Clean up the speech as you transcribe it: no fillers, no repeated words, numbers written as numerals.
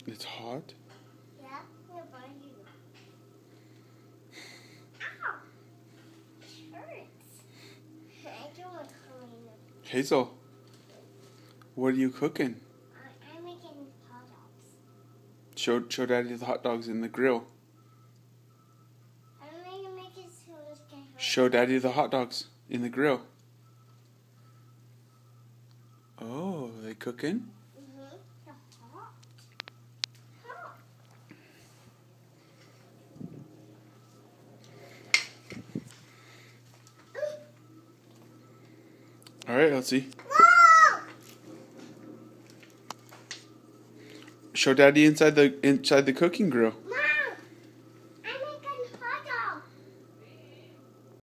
It's hot? Yeah, I'm gonna bind you. Ow! It hurts. I don't want to clean it. Hazel, what are you cooking? I'm making hot dogs. Show Daddy the hot dogs in the grill. I'm gonna make it so it can hurt. Show Daddy the hot dogs in the grill. Oh, are they cooking? Mm-hmm. They're hot. Hot. All right, let's see. Mom! Show Daddy inside the cooking grill. Mom!